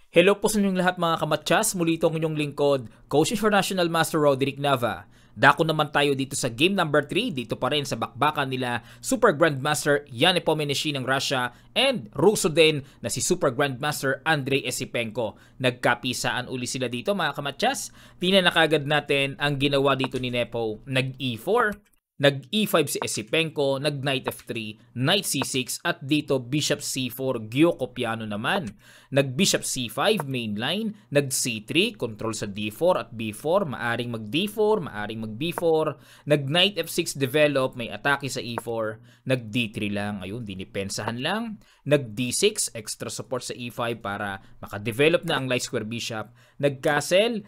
Hello po sa inyong lahat mga kamatsas, muli itong inyong lingkod, Coach International Master Roderick Nava. Dako naman tayo dito sa game number 3, dito pa rin sa bakbakan nila Super Grandmaster Nepomniachtchi ng Russia and Ruso din na si Super Grandmaster Andrei Esipenko. Nagkapisaan uli sila dito mga kamatsas. Tingnan na kagad natin ang ginawa dito ni Nepo. Nag-E4. Nag-E5 si Esipenko, nag-Knight F3, Knight C6 at dito Bishop C4, Gyoko piano naman. Nag-Bishop C5 mainline, nag-C3, control sa D4 at B4, maaring mag-D4, maaring mag-B4, nag-Knight F6 develop, may atake sa E4, nag-D3 lang, ayun, dinipensahan lang, nag-D6, extra support sa E5 para makadevelop na ang light square bishop, nag-castle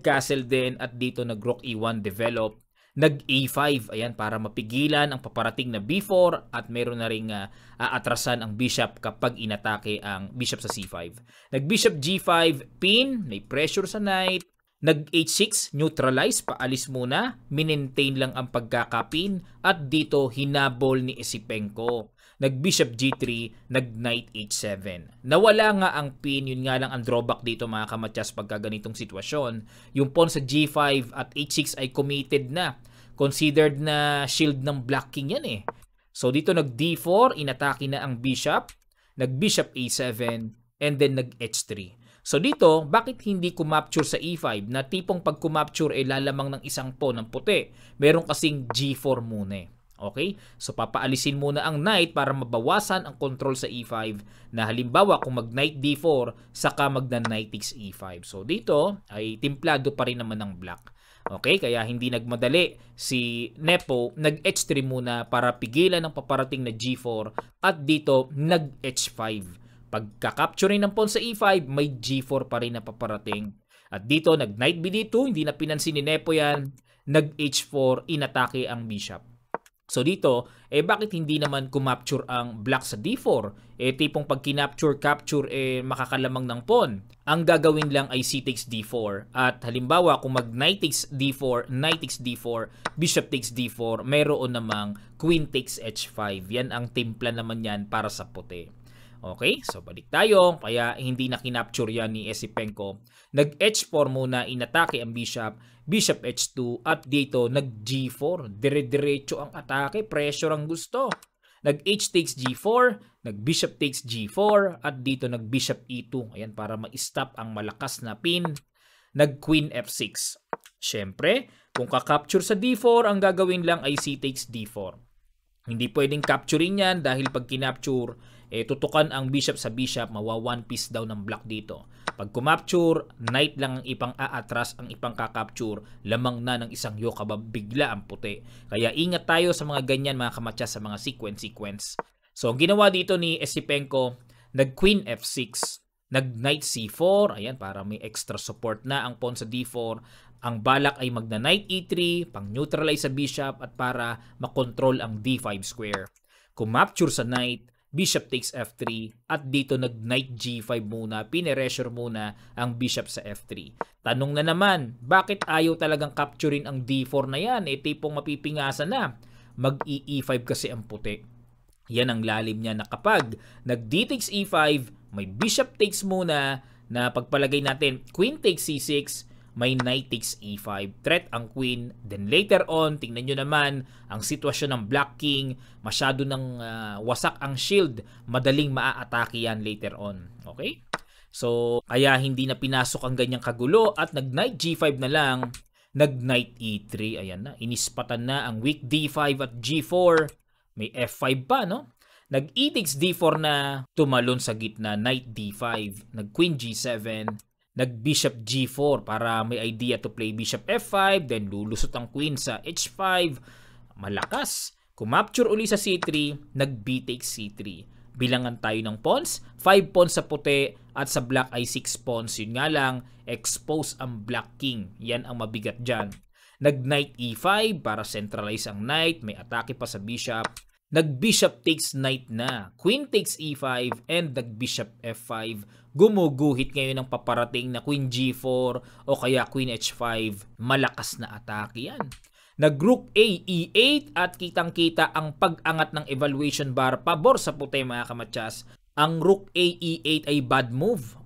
din at dito nag-Rook E1 develop, nag-A5, ayan, para mapigilan ang paparating na B4 at meron na ring aatrasan ang bishop kapag inatake ang bishop sa C5. Nag-bishop G5, pin, may pressure sa knight. Nag-H6, neutralize, paalis muna, minentain lang ang pagkakapin at dito hinabol ni Esipenko. Nag-bishop G3, nag-knight H7. Nawala nga ang pin, yun nga lang ang drawback dito mga kamatyas pagka ganitong sitwasyon. Yung pawn sa G5 at H6 ay committed na. Considered na shield ng black king yan eh. So dito nag-D4, inatake na ang bishop, nag-bishop A7, and then nag-H3. So dito, bakit hindi kumapture sa E5 na tipong pag kumapture ay lalamang ng isang pawn ng puti? Meron kasing G4 muna eh. Okay? So papaalisin muna ang knight para mabawasan ang control sa E5 na halimbawa kung mag-knight D4 saka mag-knight takes E5. So dito ay timplado pa rin naman ng black. Okay? Kaya hindi nagmadali si Nepo, nag-H3 muna para pigilan ang paparating na G4 at dito nag-H5. Pagka-capturing ng pawn sa E5, may G4 pa rin na paparating. At dito nag-knight BD2, hindi na pinansin ni Nepo yan, nag-H4, inatake ang bishop. So dito, bakit hindi naman kumapture ang black sa D4? Tipong pag kinapture-capture, makakalamang ng pawn. Ang gagawin lang ay C takes D4. At halimbawa, kung mag-knight takes D4, knight takes D4, bishop takes D4, mayroon namang queen takes H5. Yan ang timpla naman yan para sa puti. Okay, so balik tayo. Kaya hindi na kinapture yan ni Esipenko. Nag-H4 muna, inatake ang bishop, bishop H2, at dito nag-G4. Dire-diretso ang atake, pressure ang gusto. Nag-H takes G4, nag-bishop takes G4, at dito nag-bishop E2. Ayan, para ma-stop ang malakas na pin. Nag-queen F6. Siyempre, kung ka-capture sa D4, ang gagawin lang ay C takes D4. Hindi pwedeng capturing yan dahil pag kinapture, tutukan ang bishop sa bishop, mawa one piece daw ng black dito. Pag kumapture, knight lang ang ipang aatras, ang ipang kakapture, lamang na ng isang yoka, bigla ang puti. Kaya ingat tayo sa mga ganyan mga kamatya, sa mga sequence. So ang ginawa dito ni Esipenko, nag-queen F6, nag-knight C4, ayan, para may extra support na ang pawn sa D4. Ang balak ay magna-knight E3, pang-neutralize sa bishop at para makontrol ang D5 square. Kumapture sa knight, bishop takes F3 at dito nag-knight G5 muna, pineresure muna ang bishop sa F3. Tanong na naman, bakit ayaw talagang capturing ang D4 na yan? Tipong mapipingasan na. Mag-E5 kasi ang puti. Yan ang lalim niya na kapag nag-D takes E5, may bishop takes muna na pagpalagay natin queen takes C6, may knight takes E5, threat ang queen. Then later on, tingnan nyo naman ang sitwasyon ng black king, masyado nang wasak ang shield, madaling maaatake yan later on. Okay? So, kaya hindi na pinasok ang ganyang kagulo at nag-knight G5 na lang, nag-knight E3, ayan na, inispatan na ang weak D5 at G4, may F5 pa, no? Nag-E takes D4 na, tumalon sa gitna, knight D5, nag-queen G7, nag-bishop G4 para may idea to play bishop F5, then lulusot ang queen sa H5, malakas. Kumapture uli sa C3, nag-B takes C3. Bilangan tayo ng pawns, 5 pawns sa puti at sa black ay 6 pawns. Yun nga lang, expose ang black king. Yan ang mabigat dyan. Nag-knight E5 para centralize ang knight, may atake pa sa bishop. Nag-bishop takes knight na, queen takes E5, and nag-bishop F5. Gumuguhit ngayon ng paparating na queen G4 o kaya queen H5. Malakas na atake yan. Nag-rook A, E8 at kitang-kita ang pag-angat ng evaluation bar pabor sa puti mga kamatsas. Ang rook A, E8 ay bad move.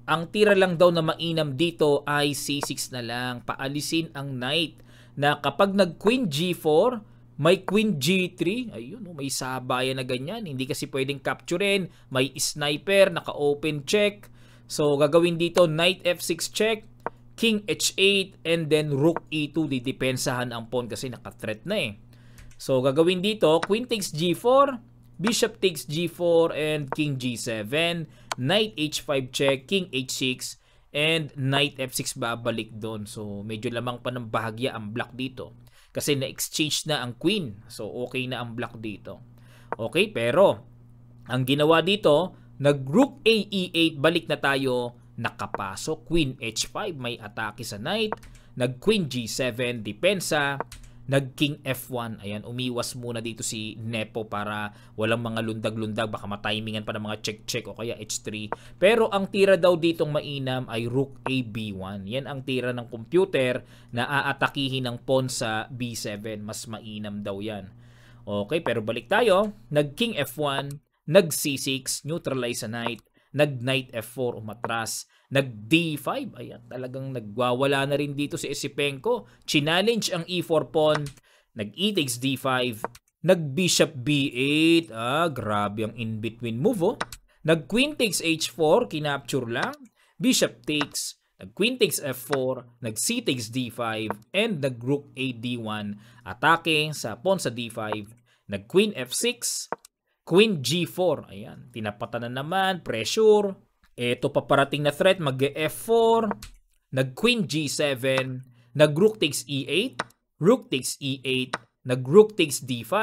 ang tira lang daw na mainam dito ay C6 na lang. Paalisin ang knight na kapag nag-queen G4, may queen G3. Ayun, may sabayan na ganyan. Hindi kasi pwedeng capturein. May sniper, naka-open check. So, gagawin dito, knight F6 check, king H8, and then rook E2. Didepensahan ang pawn kasi naka-threat na eh. So, gagawin dito, queen takes G4, bishop takes G4, and king G7, knight H5 check, king H6, and knight F6 babalik doon. So, medyo lamang pa ng bahagya ang block dito. Kasi na-exchange na ang queen. So, okay na ang block dito. Okay, pero ang ginawa dito, nag-rook A E8, balik na tayo, nakapasok. Queen H5, may atake sa knight. Nag-queen G7, depensa. Nag-king F1. Ayan, umiwas muna dito si Nepo para walang mga lundag-lundag. Baka matimingan pa ng mga check-check o kaya H3. Pero ang tira daw ditong mainam ay rook A B1. Yan ang tira ng computer na aatakihin ng pawn sa B7. Mas mainam daw yan. Okay, pero balik tayo. Nag-king F1, nag-C6, neutralize sa knight. Nag-knight F4, umatras. Nag-D5, ayan, talagang nagwawala na rin dito si Esipenko. Challenge ang E4 pawn. Nag-E takes D5. Nag-bishop B8. Grabe ang in-between move, oh. Nag-queen takes H4, kinapture lang. Bishop takes. Nag-queen takes F4. Nag-C takes D5. And nag-rook A D1. Atake sa pawn sa D5. Nag-queen F6. Queen G4. Ayan, tinapatan na naman. Pressure. Ito paparating na threat, mag-F4, nag-queen G7, nag-rook takes E8, rook takes E8, nag-rook takes D5,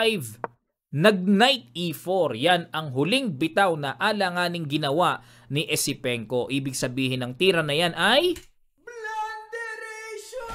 nag-knight E4. Yan ang huling bitaw na alanganing ginawa ni Esipenko. Ibig sabihin ng tira na yan ay blunderation!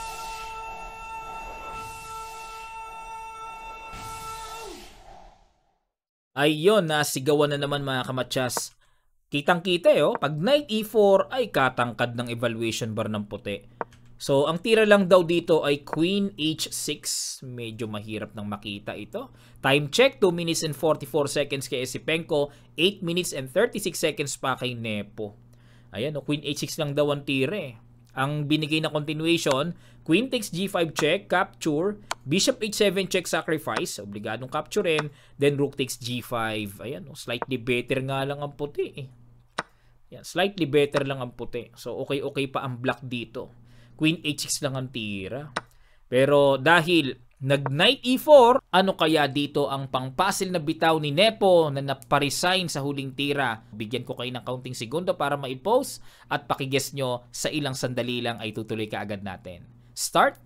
Ayun, nasigawan na naman mga kamatsas. Kitang-kita oh, pag knight E4 ay katangkad ng evaluation bar ng puti. So, ang tira lang daw dito ay queen H6. Medyo mahirap nang makita ito. Time check, 2 minutes and 44 seconds kay Esipenko, 8 minutes and 36 seconds pa kay Nepo. Ayan, queen H6 lang daw ang tira eh. Ang binigay na continuation, queen takes G5 check, capture, bishop H7 check, sacrifice, obligadong capturein, then rook takes G5. Ayan, slightly better nga lang ang puti eh. Yan, slightly better lang ang puti. So, okay pa ang block dito. Queen H6 lang ang tira. Pero dahil nag-knight E4, ano kaya dito ang pang-puzzle na bitaw ni Nepo na naparesign sa huling tira? Bigyan ko kayo ng counting segundo para ma-post at pakiguess nyo sa ilang sandali lang ay tutuloy ka agad natin. Start!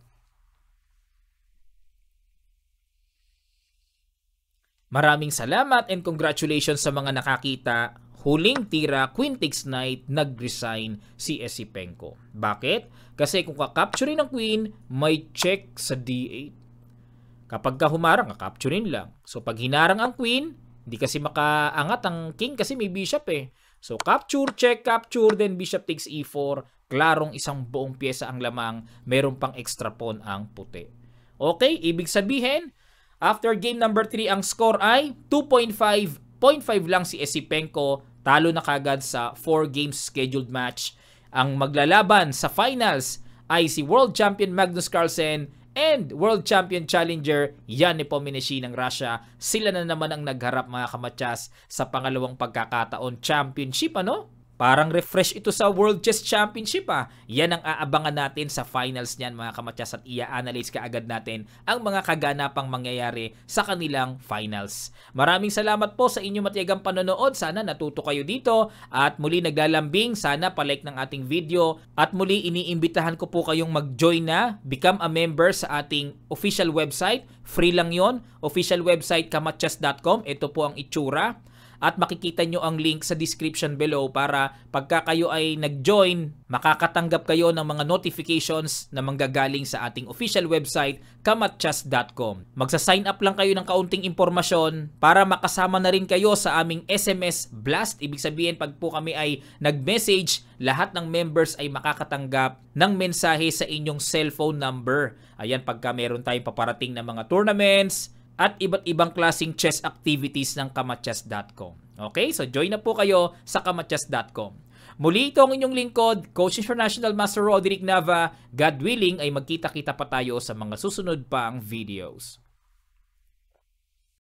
Maraming salamat and congratulations sa mga nakakita. Huling tira, queen takes knight, nag-resign si Esipenko. Bakit? Kasi kung kakapturin ng queen, may check sa D8. Kapag ka humarang, kakapturin lang. So pag hinarang ang queen, hindi kasi makaangat ang king kasi may bishop eh. So capture, check, capture, then bishop takes E4. Klarong isang buong pyesa ang lamang, meron pang extra pawn ang puti. Okay, ibig sabihin, after game number 3, ang score ay 2.5. 0.5 lang si Esipenko, talo na kagad sa 4 games scheduled match. Ang maglalaban sa finals ay si World Champion Magnus Carlsen and World Champion Challenger Nepomniachtchi ng Russia. Sila na naman ang nagharap mga kamatsas sa pangalawang pagkakataon championship, ano? Parang refresh ito sa World Chess Championship ah. Yan ang aabangan natin sa finals niyan mga kamatsas at i-analyze kaagad natin ang mga kaganapang mangyayari sa kanilang finals. Maraming salamat po sa inyong matiyagang panonood. Sana natuto kayo dito at muli naglalambing. Sana palike ng ating video at muli iniimbitahan ko po kayong mag-join na, become a member sa ating official website. Free lang yon. Official website kamatsas.com. Ito po ang itsura. At makikita nyo ang link sa description below para pagka kayo ay nag-join, makakatanggap kayo ng mga notifications na manggagaling sa ating official website, kamatsas.com. Magsa-sign up lang kayo ng kaunting impormasyon para makasama na rin kayo sa aming SMS blast. Ibig sabihin, pag po kami ay nag-message, lahat ng members ay makakatanggap ng mensahe sa inyong cellphone number. Ayan, pagka meron tayong paparating na mga tournaments, at iba't ibang klaseng chess activities ng kamatsas.com. Okay? So, join na po kayo sa kamatsas.com. Muli ito ang inyong lingkod, Coach International Master Roderick Nava. God willing ay magkita-kita pa tayo sa mga susunod pang videos.